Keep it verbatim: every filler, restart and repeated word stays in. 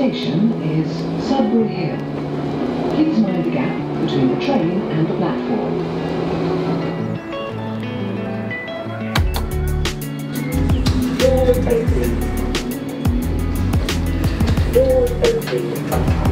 station is Sudbury Hill. Please mind the gap between the train and the platform. Doors open. Doors open.